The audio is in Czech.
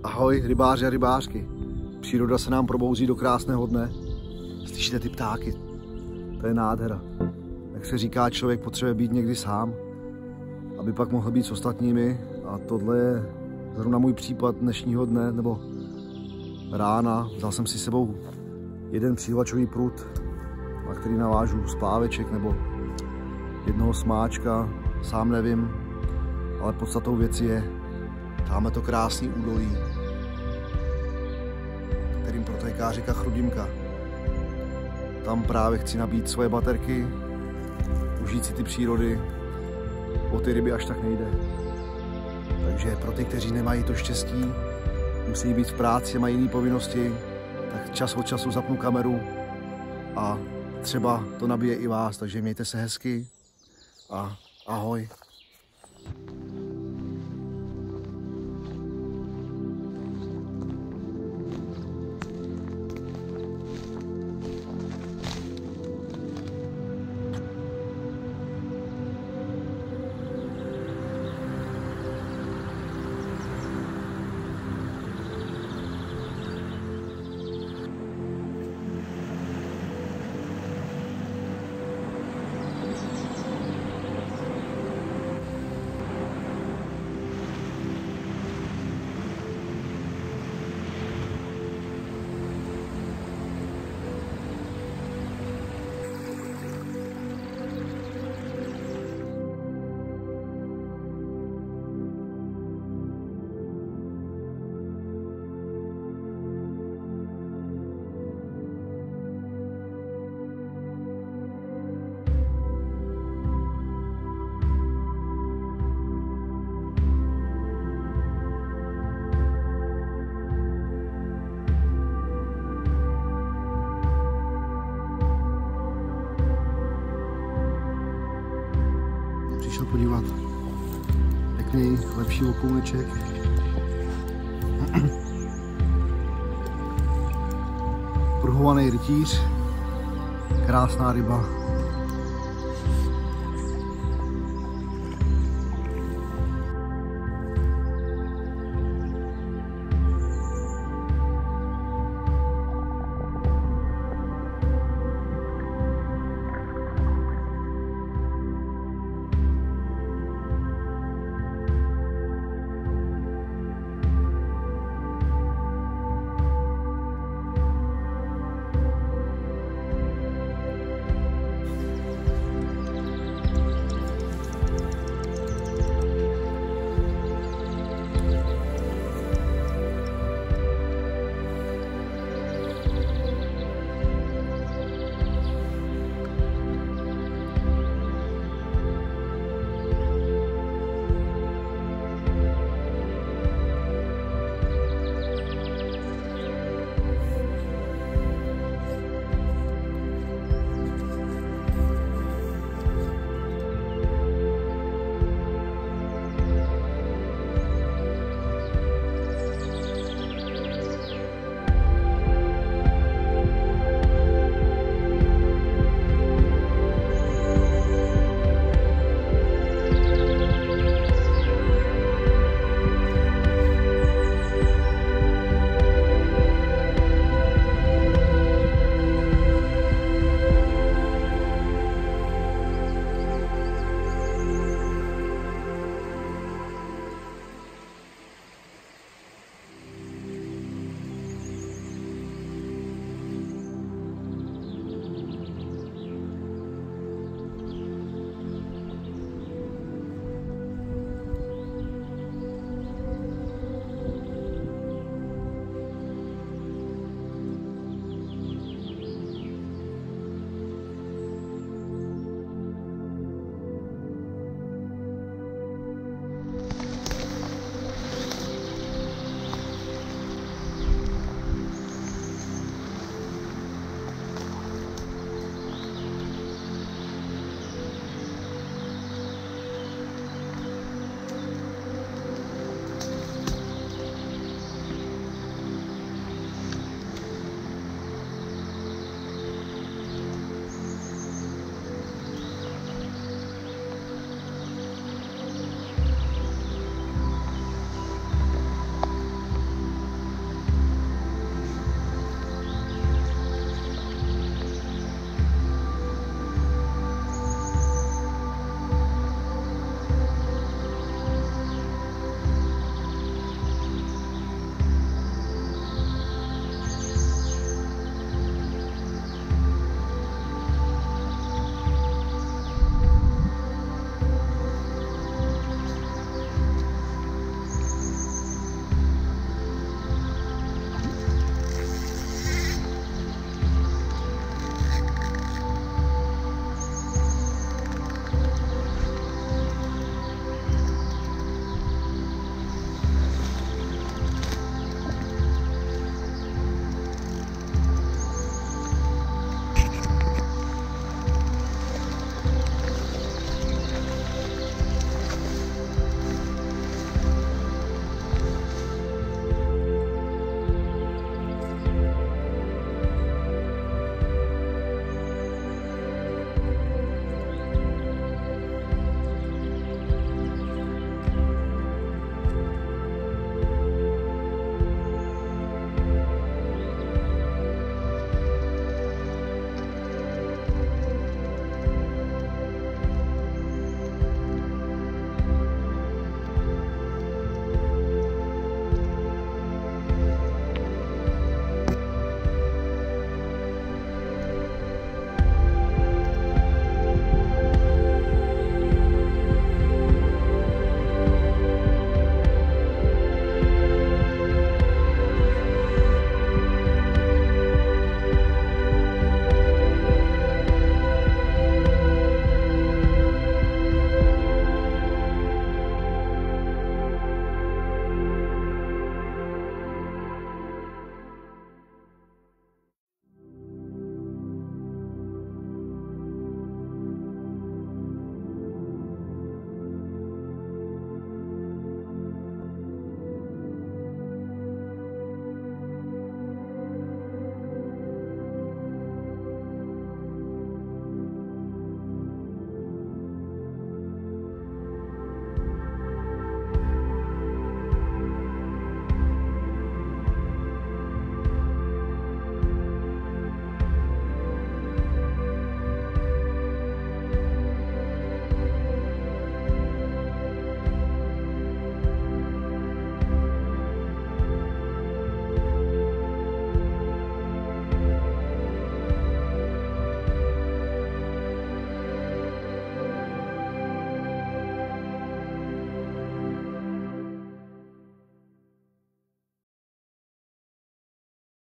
Ahoj rybáři a rybářky. Příroda se nám probouzí do krásného dne. Slyšíte ty ptáky? To je nádhera. Jak se říká, člověk potřebuje být někdy sám, aby pak mohl být s ostatními. A tohle je zrovna můj případ dnešního dne, nebo rána. Vzal jsem si sebou jeden přihlačový prut, na který navážu spláveček nebo jednoho smáčka, sám nevím, ale podstatou věci je, máme to krásný údolí, kterým protéká řeka Chrudimka. Tam právě chci nabít svoje baterky, užít si ty přírody, o ty ryby až tak nejde. Takže pro ty, kteří nemají to štěstí, musí být v práci, mají jiné povinnosti, tak čas od času zapnu kameru a třeba to nabije i vás, takže mějte se hezky a ahoj. Přišel podívat pěkný, lepší okouneček. Pruhovaný rytíř, krásná ryba.